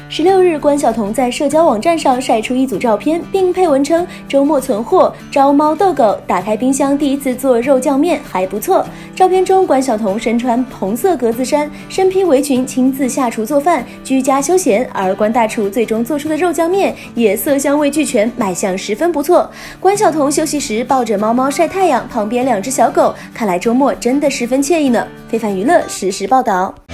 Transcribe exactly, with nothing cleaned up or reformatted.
十六日，关晓彤在社交网站上晒出一组照片，并配文称周末存货，招猫逗狗，打开冰箱第一次做肉酱面，还不错。照片中，关晓彤身穿红色格子衫，身披围裙，亲自下厨做饭，居家休闲。而关大厨最终做出的肉酱面也色香味俱全，卖相十分不错。关晓彤休息时抱着猫猫晒太阳，旁边两只小狗，看来周末真的十分惬意呢。非凡娱乐实时报道。